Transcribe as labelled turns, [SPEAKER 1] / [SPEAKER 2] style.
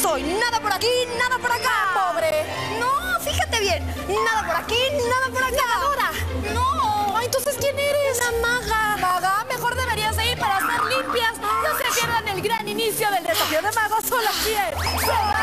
[SPEAKER 1] soy? Nada por aquí, nada por acá.
[SPEAKER 2] Pobre.
[SPEAKER 1] No, fíjate bien. Nada por aquí, nada por acá.
[SPEAKER 2] ¿Nadadora?
[SPEAKER 1] No.
[SPEAKER 2] Ay, entonces, ¿quién eres?
[SPEAKER 1] Una maga.
[SPEAKER 2] Maga, mejor deberías de ir para ser limpias. No se pierdan el gran inicio del desafío de magos. Son las 10.